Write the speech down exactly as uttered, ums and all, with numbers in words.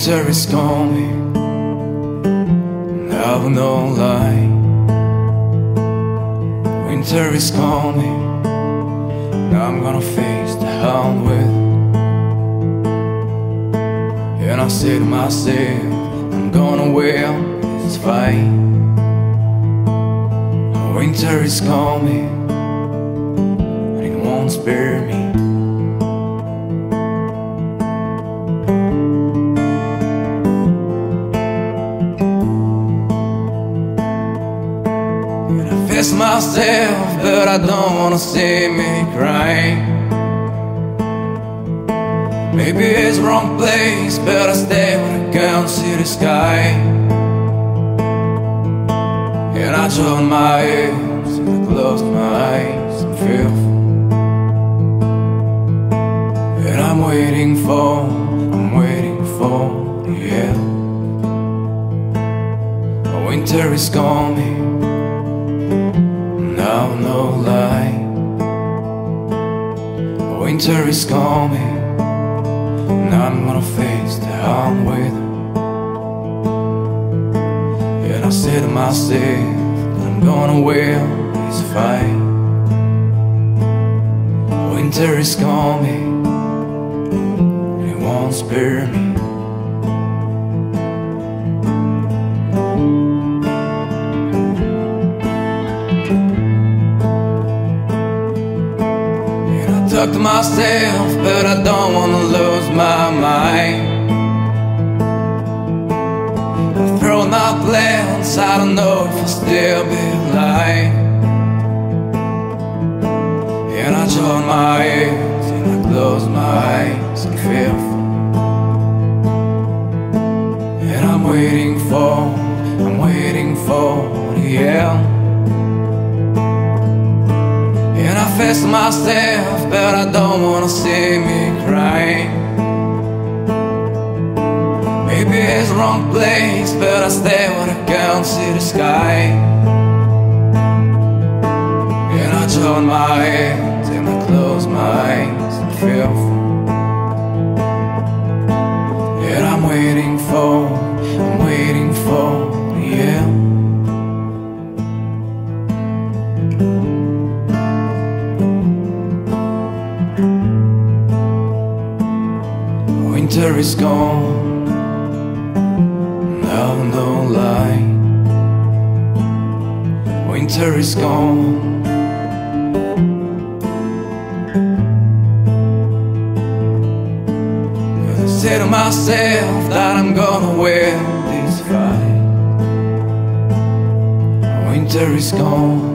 Winter is coming, now no lie. Winter is coming, now I'm gonna face the hound with. And I say to myself, I'm gonna win this fight. Winter is coming, and it won't spare me. Fix myself, but I don't wanna see me crying. Maybe it's wrong place, but I stay when I can't see the sky. And I join my ears, and I close my eyes, I'm fearful. And I'm waiting for, I'm waiting for the end. Winter is coming, now no lie. Winter is coming, now I'm gonna face the hard weather. And I say to myself that I'm gonna win this fight. Winter is coming, and it won't spare me. Talk to myself, but I don't wanna lose my mind. I've thrown out plans, I don't know if I'll still be alive. And I join my ears, and I close my eyes, I'm fearful. And I'm waiting for, I'm waiting for the end. And I face myself, but I don't wanna see me crying. Maybe it's the wrong place, but I stay when I can't see the sky. And I join my hands and I close my eyes, I'm fearful. And I'm waiting for, I'm waiting for the end. Winter is gone, now no lie. Winter is gone. I say to myself that I'm gonna win this fight. Winter is gone.